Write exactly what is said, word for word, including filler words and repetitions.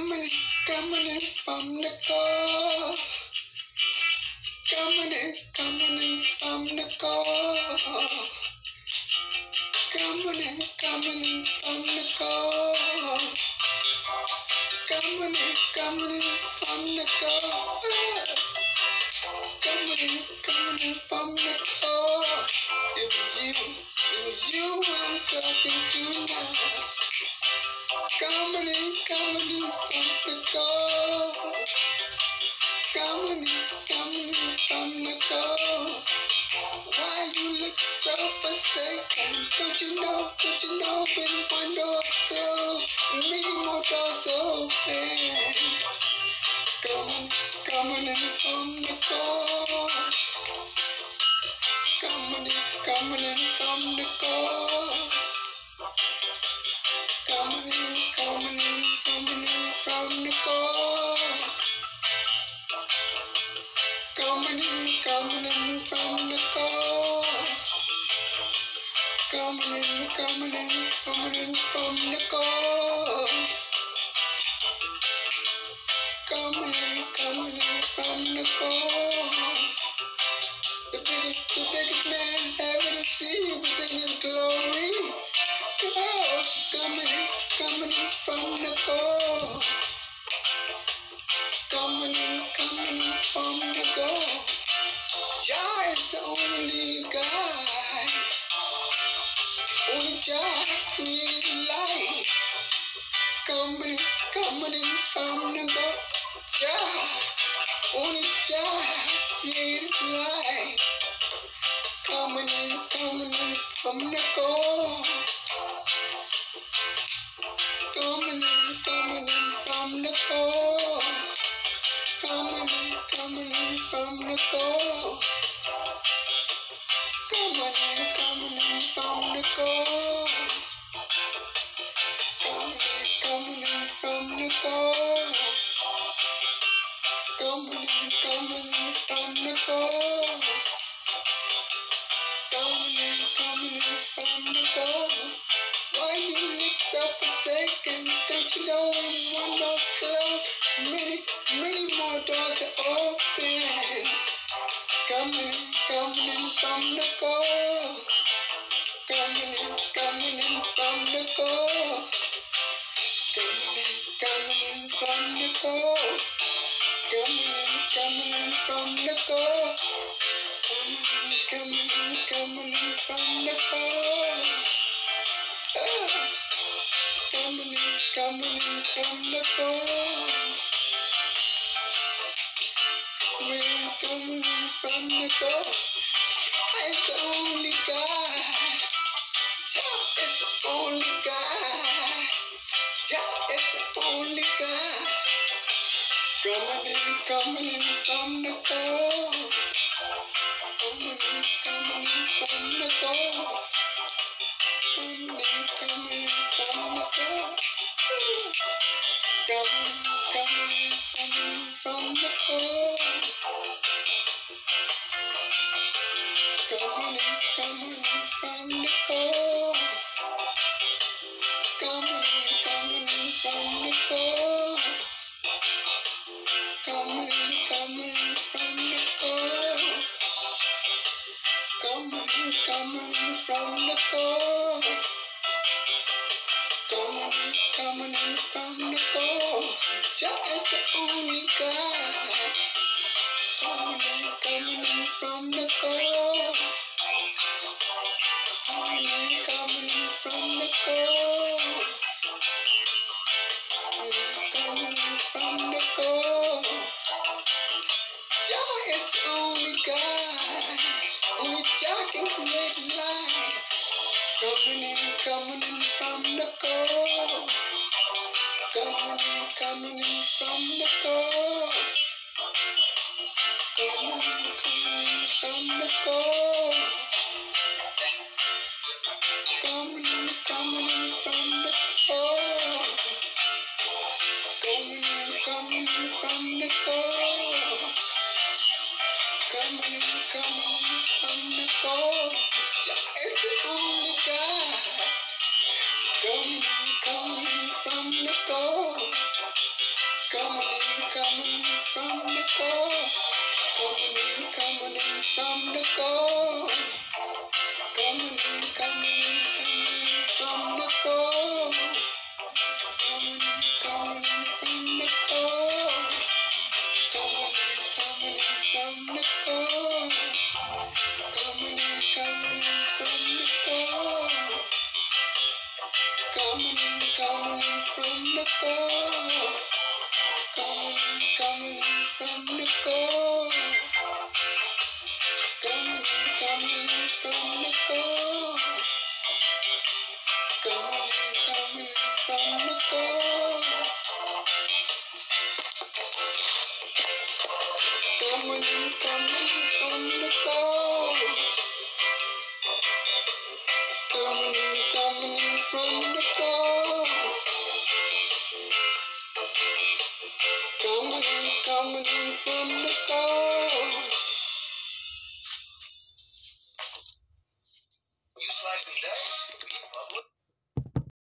coming in, coming in from the car. Coming in, coming in from the car. Coming in, coming in from the car. Coming in, coming in from the car. Coming in, coming in from the car. It was you, it was you I'm talking to now. Coming in, coming in from the car. Coming in, coming in from the car. Why you look so forsaken? Don't you know, don't you know when one door's closed, many more doors open? Coming, coming in from the car. Coming in, coming in from the car. Coming in, coming in, coming in from the car. Coming in, coming in from the car. Coming in, coming in, coming in from the car. Coming in, coming in from the car. The biggest, the biggest man ever to see was in his glory. Oh, coming in, coming in from the car. Coming in, coming in from the car. Jah is the only guy. Only Jah created light. Coming in, coming in from the car. Jah, only Jah created light. Coming in, coming in from the car. Coming in, coming in from the car. Coming in, coming in from the car. Coming in, coming in from the car. Coming in, coming in from the car. Coming in, coming in from the car. Coming in, coming in from the car. Why you look so forsaken? Don't you know when one door's closed, many, many more doors are open? Coming in, coming in from the car. Coming in, coming in from the car. Coming in, coming in from the car. Coming in, coming in from the car. Coming in, coming in, coming in from the car. Ah. Coming in, coming in from the car. Coming in, coming in from the car. Jah is the only guy. Jah is the only guy. Jah is the only guy. Coming in, coming in from the car. Coming in, coming in from the car. Coming in, coming in from the car. Coming in, coming in, coming in from the car. Coming in, coming in from the car. Coming in, coming in from the car. Coming in, coming in from the car. Coming in, coming in from the car. Coming in, coming in from the car. Jah is the only guy. Coming in, coming in from the car. Coming in, coming in from the car. Coming in, coming in from the car. Jah is the only guy. Only Jah can create light. Coming in, coming in from the car. Coming in, coming in from the car. Coming in, coming in from the car. core. Coming in, coming in from the core. Coming in, coming in, coming in from the core. Coming in, coming in from the core. Coming in, coming in from the core. Coming in, coming in from the core. Coming in, coming in from the core. Coming in, coming in from the core.